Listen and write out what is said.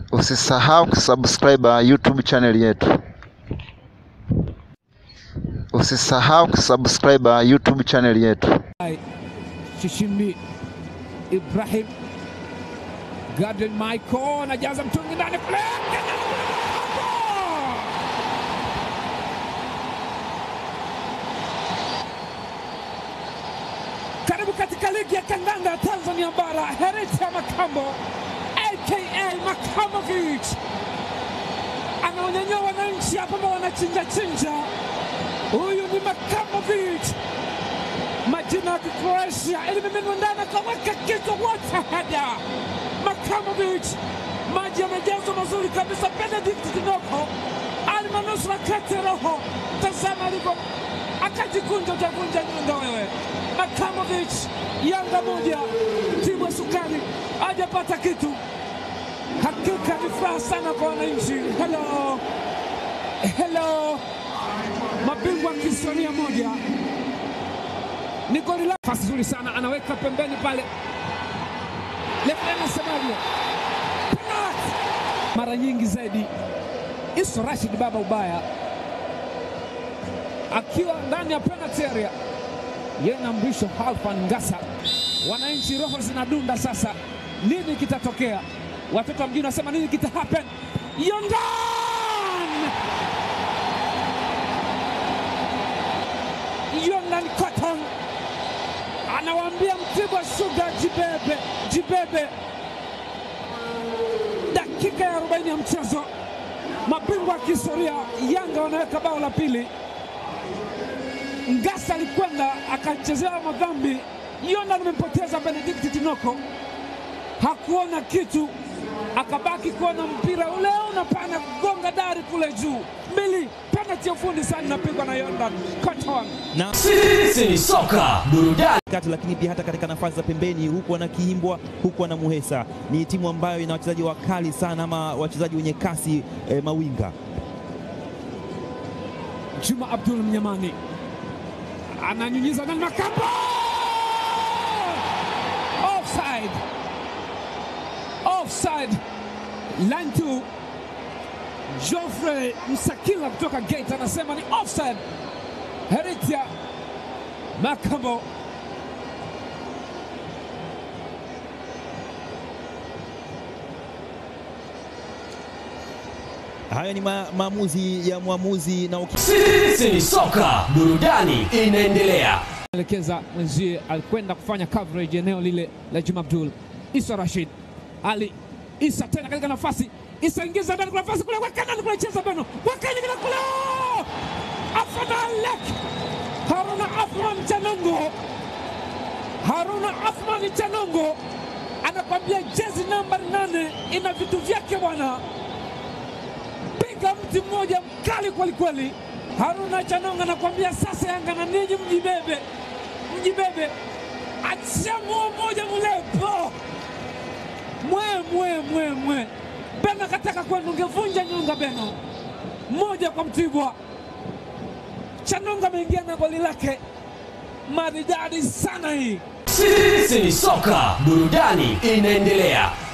Usisahau kusubscribe YouTube channel yetu. Usisahau kusubscribe YouTube channel yetu. Shishimbi Ibrahim Garden Michael anajaza mtungi ndani kule. Karibu katika ligi ya kandanda ya Tanzania bara, Herita Makambo aka Makamovic anaonyanyua wananchi hapa ambao wanachinja chinja. Huyu ni Makamovic, majina ya Croatia, elimimiminwa ndani akaweka kitu water. Makamovic, maji yamejazwa mazuri kabisa. Benedict Kinoko alimanusura kati roho, tazama alivyo akajikunja, utavunja nyundo wewe. Makamovic, Yanga moja timu ya sukari hajapata kitu. Hakika ni furaha sana kwa wananchi. Hello mabingwa kihistoria moja. Ni goli la pasi nzuri sana, anaweka pembeni pale. Lefena Semario mara nyingi zaidi. Iso Rashid baba ubaya akiwa ndani ya penalty area, yeye na Mrisho Halfan Ngasa. Wananchi roho zinadunda sasa, nini kitatokea? Watoto wa mjini wanasema nini kita happen? Yondan Cotton anawaambia Mtibwa Sugar jibebe. Dakika ya 40 ya mchezo, mabingwa kihistoria Yanga wanaweka bao la pili. Ngasa alikwenda akachezea madhambi. Yondan amempoteza Benedict Kinoko, hakuona kitu, akabaki kuona mpira ule unapana kugonga dari kule juu. Mbili, penalty ya ufundi sana inapigwa na Yondan Cotton. Na sisi ni soka burudani kati, lakini pia hata katika nafasi za pembeni, huku ana Kihimbwa, huku ana Muhesa. Ni timu ambayo ina wachezaji wakali sana, ama wachezaji wenye kasi, mawinga. Juma Abdul Mnyamani ananyunyiza ndani Makambo. Offside. Line 2. Geoffrey Msakila kutoka Gate anasema ni offside. Herita Makambo. Hayo ni maamuzi ya muamuzi. Na sisi ni soka burudani inaendelea. Elekeza mwenzie alikwenda kufanya coverage eneo lile la Juma Abdul. Isa Rashid Ali Isa tena katika nafasi, Isa ingiza ndani kwa nafasi kule, weka ndani kule, cheza Beno, weka ile kule. Afadhali Haruna Athman Chanongo anakwambia jezi namba 8 ina vitu vyake bwana. Piga mti mmoja mkali kweli. Haruna Chanongo anakwambia sasa Yanga na ninyi mjibebe. Achamu moja mulepo. Mwe. Beno kataka kwenda, ungevunja nyonga Beno. Moja kwa Mtibwa. Chanongo ameingia na goli lake maridadi sana hii. Sisi ni soka burudani inaendelea.